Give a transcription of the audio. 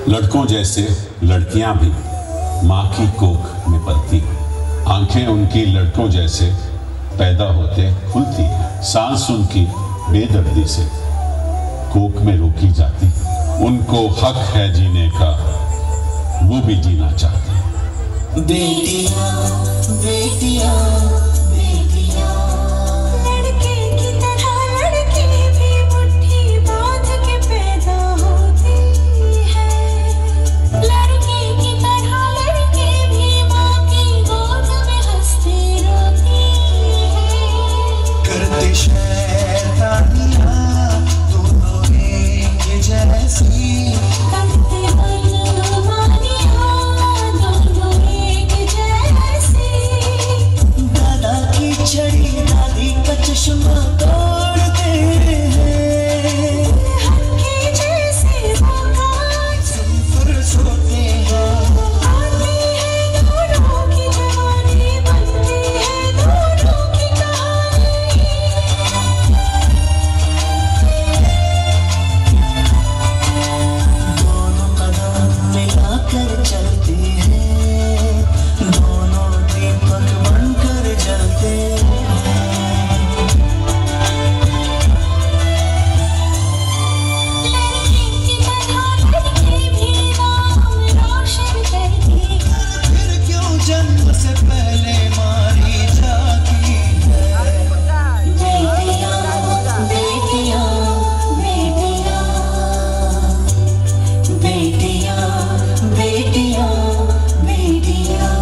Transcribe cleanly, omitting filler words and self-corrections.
लड़कों जैसे लड़कियां भी माँ की कोख में पलती हैं। आंखें उनकी लड़कों जैसे पैदा होते खुलती हैं। सांस उनकी बेदर्दी से कोख में रोकी जाती। उनको हक है जीने का, वो भी जीना चाहते हैं। बेटियां बेटियां बेटियां, लड़के की तरह लड़की भी मुट्ठी बांध के पैदा होती है। लड़के की तरह लड़की भी माँ की गोद में हंसते रोती है। करते शैतानियां दोनों एक जैसी, चश्मा तोड़ते हैं, हल्के जैसे सिंफर सोते हैं। आती है दोनों की जवानी, बनती है दोनों की कहानी। दोनों कदम मिलाकर चलते हैं, दोनों दीपक बनकर जलते हैं। जन्म से पहले मारी जाती है। बेटियां बेटियां बेटियां, बेटियां बेटियां बेटियां।